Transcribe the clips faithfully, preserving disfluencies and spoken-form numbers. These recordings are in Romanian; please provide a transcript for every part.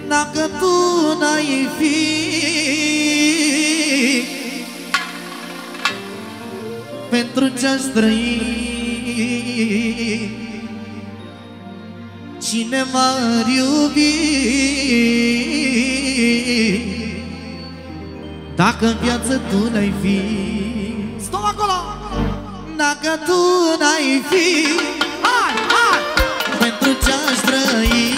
Dacă tu n-ai fi, pentru ce-aș trăi? Cine m-ar iubi dacă în viață tu n-ai fi? Stau acolo! Dacă tu n-ai fi, hai, hai! Pentru ce-aș trăi?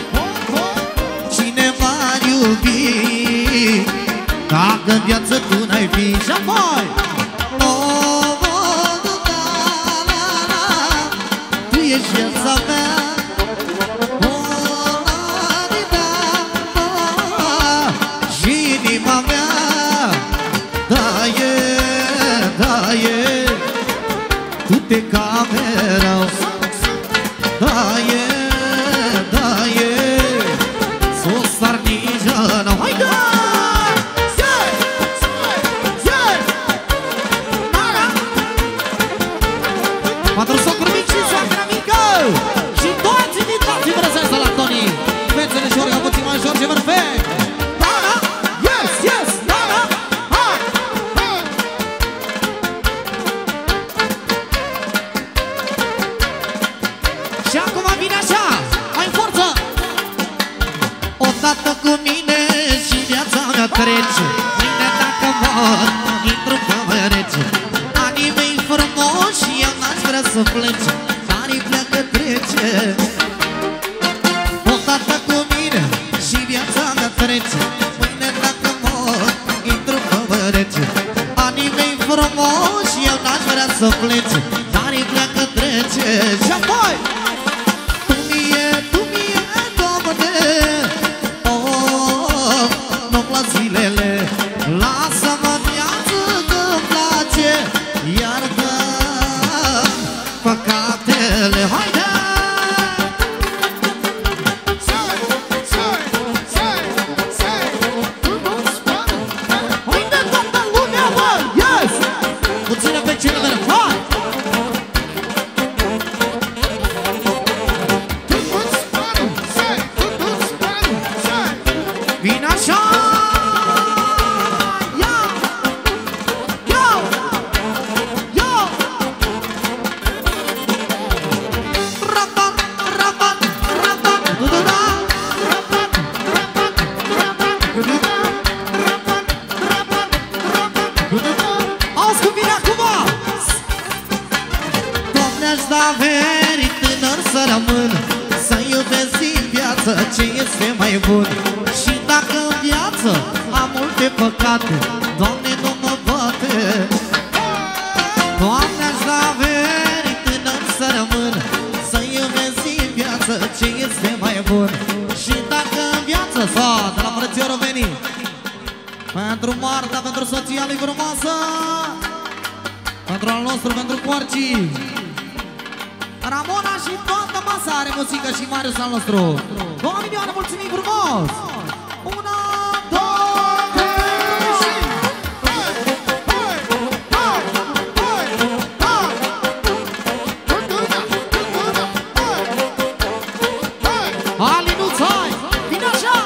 Cine m-ar iubi dacă în viață tu n-ai fi? Și apoi! Oh, oh, da, la, la, tu ești viața mea. Oh, la, da, oh, și inima mea. Da, e, da, e, tu te camerau. Da, e, da, e, s-o sarnijană. Haide! Patru socuri mici și soacra mică și toți invitații prezenți de la Toni. Fețele și Olga puțin mai George Perfect. Da, da, yes, yes, da, da, hai, hai. Și acum vine așa, mai în forță. Odată cu mine și viața mea trece. Mâine dacă mor, intru pe mărece. Anii mei frumoși și eu n-aș vrea să plece, care-i pleacă trece. Odată cu mine și viața mea trece. Mâine dacă mor, intru pe mărece. Anii mei frumoși și eu n-aș vrea să plece, care-i pleacă trece. Și apoi tu mie, tu mie, Doamne, oh, nu-mi las zilele. Lasă-mă viață că-mi place, iartă păcatele. Haide! Haide toată lumea, bă! Yes! Puțină pe cineva, hai! Vine așa! Ia! Ia! Ia! Rabat, rabat, rabat, du-du-da! Rabat, rabat, rabat, du-du-da! Rabat, rabat, rabat, du-du-da! Auzi cum vine acum! Doamne, aș da averi tânăr să rămân, să iubesc din viață ce este mai bun. Și dacă în viață am multe păcate, Doamne, nu mă bate. Doamne, aș da averi tânăr să rămân, să iubesc din viață ce este mai bun. Și dacă în viață s-a, de la frățiorul veni, pentru Marta, pentru soția lui frumoasă, pentru al nostru, pentru Coarcii, Ramona și toată masa are muzică și Marius al nostru. Două milioane, mulțumim frumos! Una, două, trei și... Alinuț, hai! Vine așa!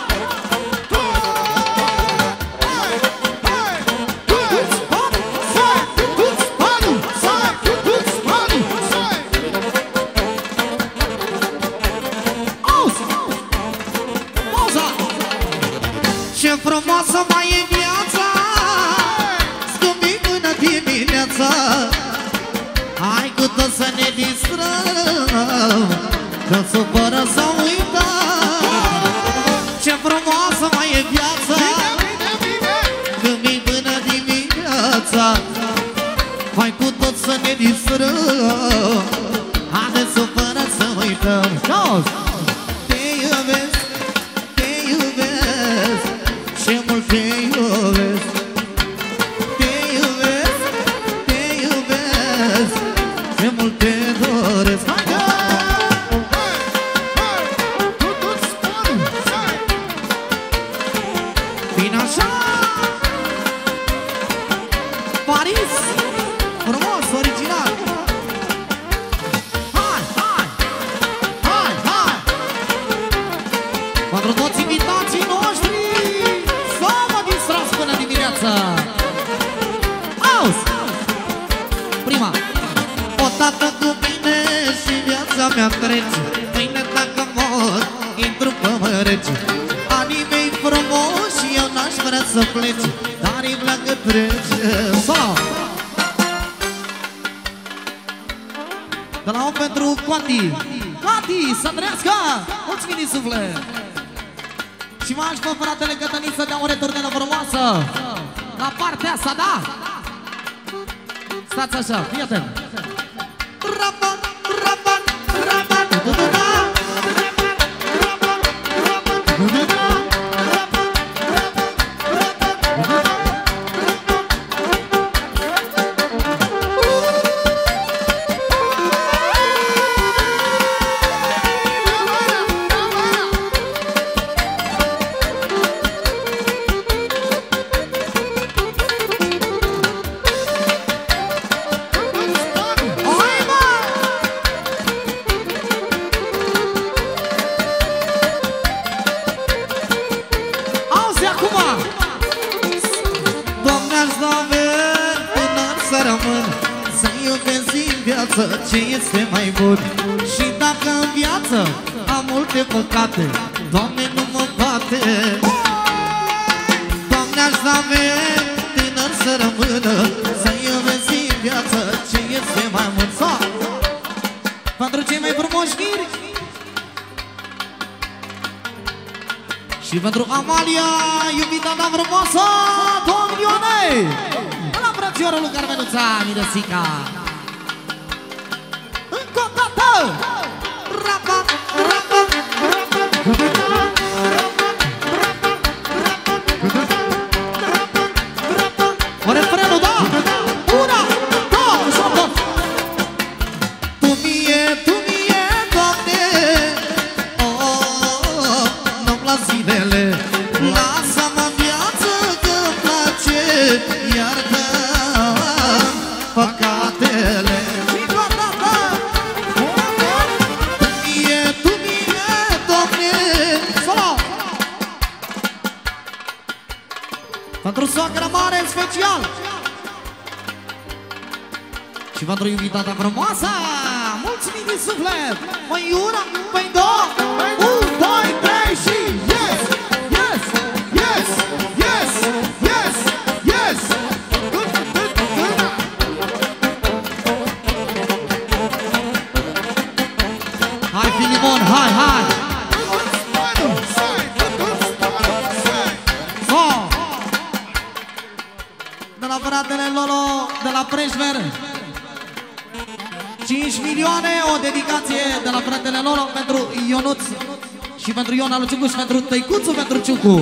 Ce frumoasă mai e viața, scumbi până dimineața. Hai cu tot să ne distrăm, că supără să uităm. Ce frumoasă mai e viața, scumbi până dimineața. Hai cu tot să ne distrăm, haide supără să uităm. Te iubesc, te iubesc, ce mult te iubesc. Te iubesc, te iubesc, ce mult te doresc. Haide! invitații noștri să vă distrați până dimineața. Auzi! Prima. Odată cu mine și viața mea trece, mâine dacă mor, intru pe mărece. Anii mei frumoși și eu n-aș vrea să plece, dar îi pleacă trece. Sau! De la om pentru Coati. Coati, să trăiască! Mulțumim din suflet! Și mai aș pe fratele Cătănin să dea o returnelă frumoasă la partea asta, da? Stați așa, fii atent! Rabat, rabat, rabat, da-da-da! Ce este mai bun. Și dacă în viață am multe păcate, Doamne, nu mă bate. Doamne, aș avea tânăr să rămână, să iubesc în viață ce este mai mult. Sau pentru cei mai frumoși miri și pentru Amalia, iubita ta frumoasă, două milioane la frățiorul lui Carmenuța Mirăsica. Rabat, rabat, o refrenul, da? Una, două, șapte. Tu mie, tu mie, Doamne, oh, nu-mi las zilele, lasă-mă în viață că-mi place, iartă păcatele. Pentru soacra mare în special și pentru iubita ta frumoasă, mulțumim din suflet. Măi una, măi două, un, doi, trei și yes, yes, yes, yes, yes, yes. Hai Filimon, hai, hai. Fratele Lolo de la Preșver, cinci milioane, o dedicație de la fratele Lolo pentru Ionuț și pentru Iona lui Ciucu și pentru Tăicuțu, pentru Ciucu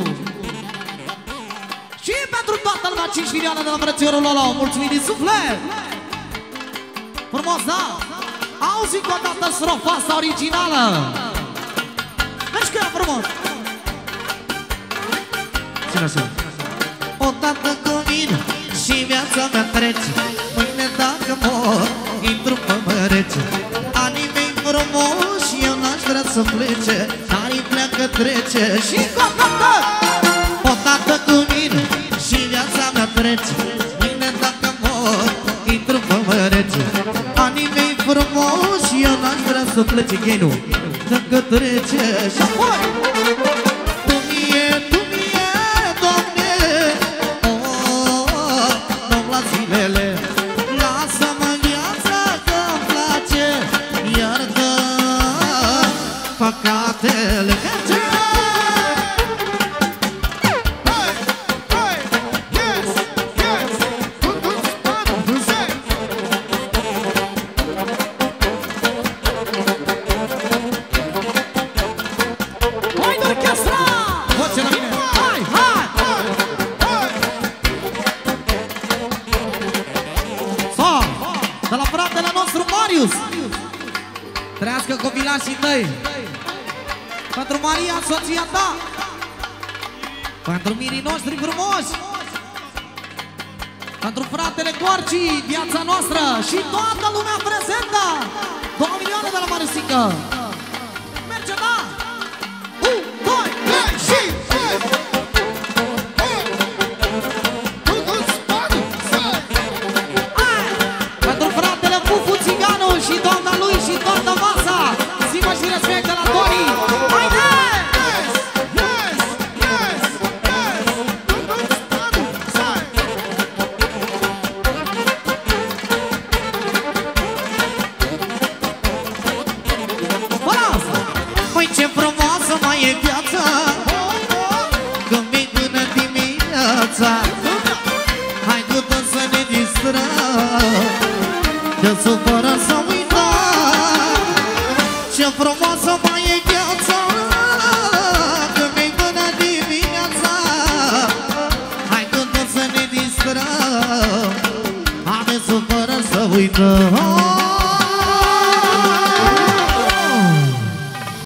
și pentru toată lumea, cinci milioane de la frățiorul Lolo. Mulțumim din suflet! Frumos, da? Auzi cu o dată strofa asta originală. Vezi că e frumos. Ține așa. Odată cu mine și viața mea trece, mâine dacă mor, intru pe mărece. Anii mei frumoși, eu n-aș vrea să plece, dar îi pleacă trece. Și odată, odată cu mine și viața mea trece, mâine dacă mor, intru pe mărece. Anii mei frumoși, eu n-aș vrea să plece, Ghenu, dacă trece. Și apoi tu mie, tu mie, Doamne, zilele, lasă-mă în viața că-mi place, iartă păcatele. Hai de orchestra! Voce la mine! Hai, hai! De la fratele nostru Marius, trăiască copilașii tăi. Pentru Maria, soția ta, pentru mirii noștri frumoși, pentru fratele Corci, viața noastră și toată lumea prezentă. Două milioane de la Marisică. Merge, da? Un, doi, trei! frumoasă mai e viața când vii până dimineața. Hai cu tot să ne distrăm, te supără să uităm. Ce frumoasă mai e viața când vii până dimineața. Hai cu tot să ne distrăm, hai supără să uităm.